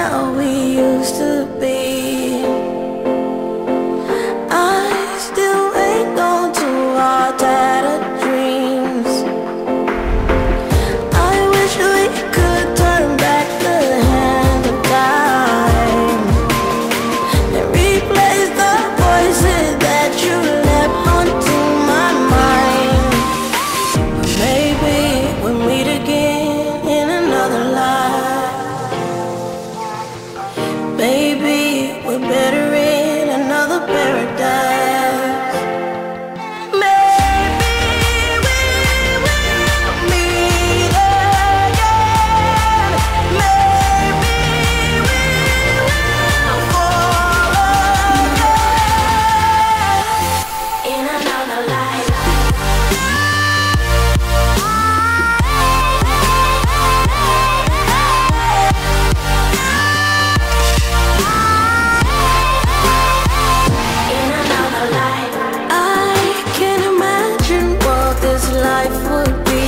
how we used to be. I still hang on to our tattered dreams. I wish we could turn back the hand of time and replace the voices that you left onto my mind. Maybe we'll meet again in another life. Maybe we're better in another paradise. Maybe we will meet again. Maybe we will fall again in another life. In another life, I can't imagine what this life would be.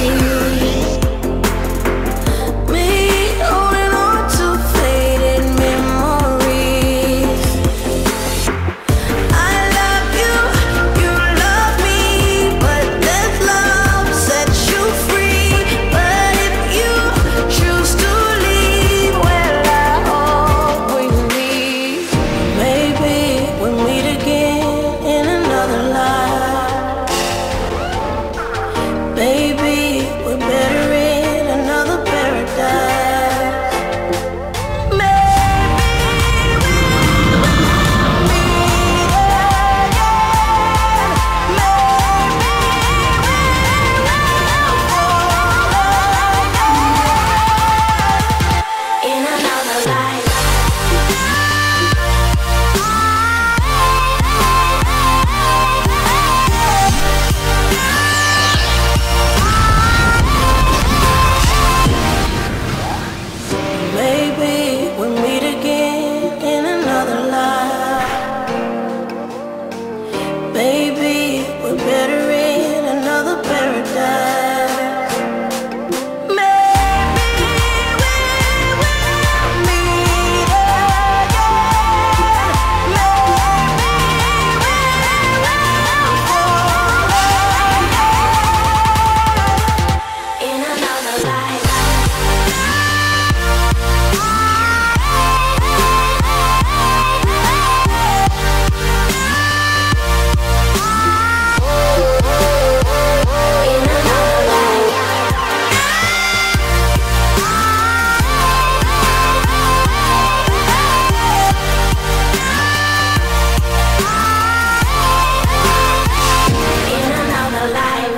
Me holding on to faded memories. I love you, you love me, but this love sets you free. But if you choose to leave, well, I hope we meet. Maybe we'll meet again in another life. Baby, we're better in another paradise. Maybe we will meet again. Maybe we will fall again in another life. Maybe we'll meet again in another life. Baby, we're better in another paradise. Maybe we will meet again. Maybe we will fall again in another life. In another life. In another life.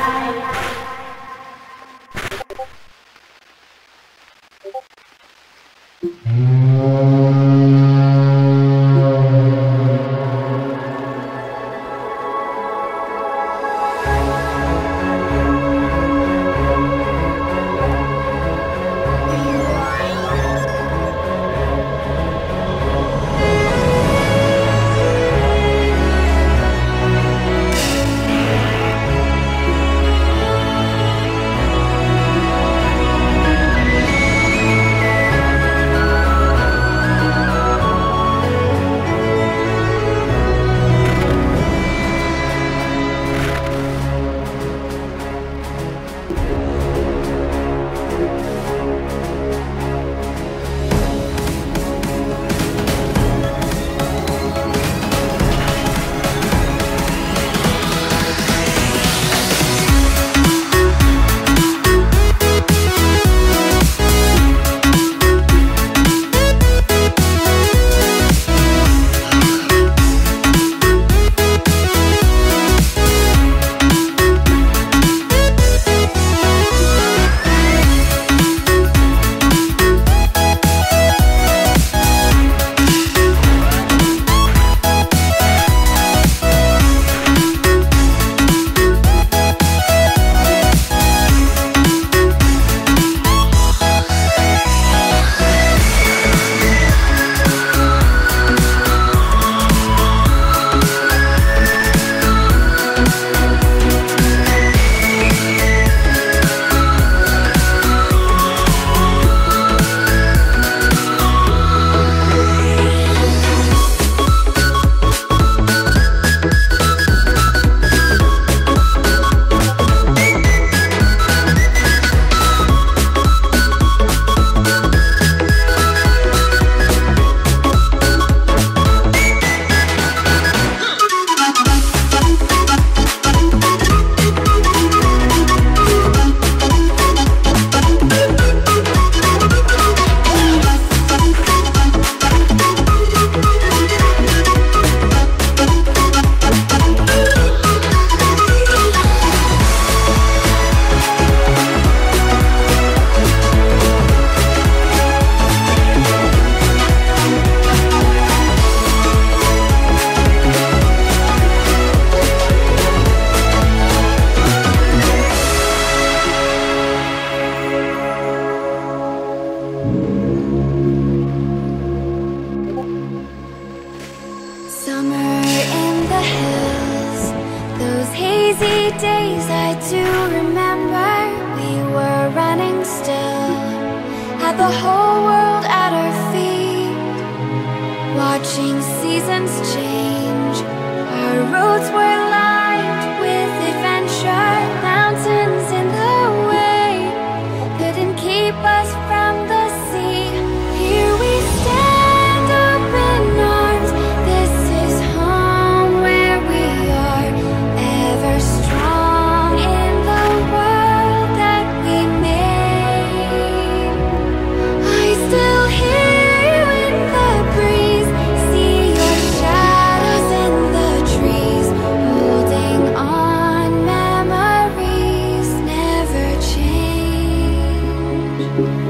seasons change. Our roads were lined with adventure. Mountains in the way couldn't keep us from the sea. Here we stand, open arms. This is home where we are, ever strong in the world that we made. I still hear you in the breeze, see your shadows in the trees, holding on, memories never change.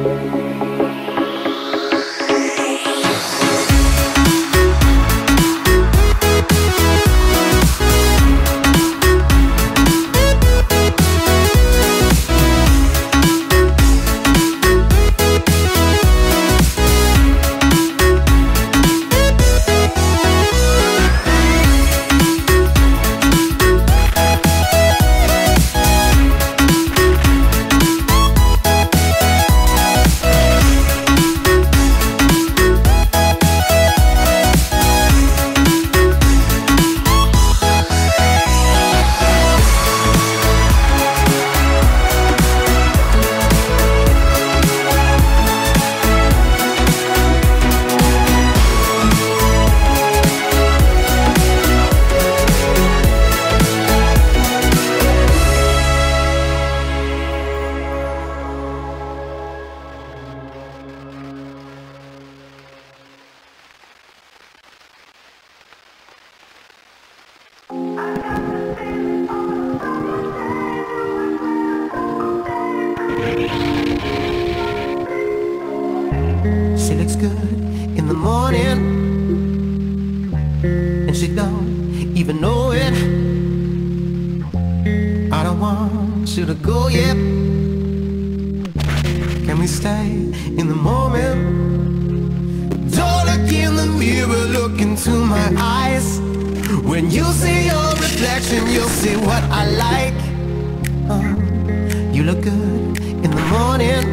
She looks good in the morning, and she don't even know it. I don't want you to go yet. Can we stay in the moment? Don't look in the mirror, look into my eyes. When you see your reflection, you'll see what I like. You look good in the morning,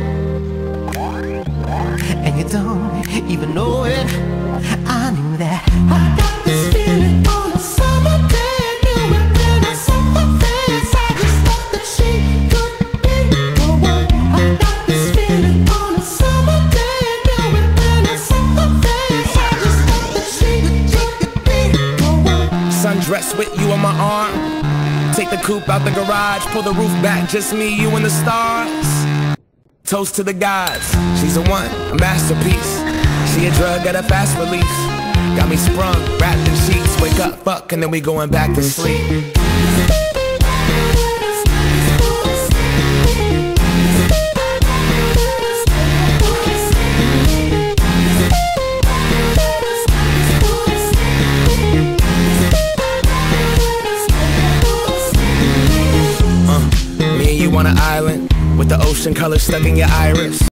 and you don't even know it. I knew that. I got this feeling on a summer day. I knew it when I saw her face. I just thought that she could be the one. I got this feeling on a summer day. I knew it when I saw her face. I just thought that she could be the one. Sundress with you on my arm. Take the coupe out the garage, pull the roof back, just me, you and the stars. Toast to the gods, she's a one, a masterpiece. She a drug at a fast release. Got me sprung, wrapped in sheets. Wake up, fuck, and then we going back to sleep. Me and you on an island with the ocean color stuck in your iris.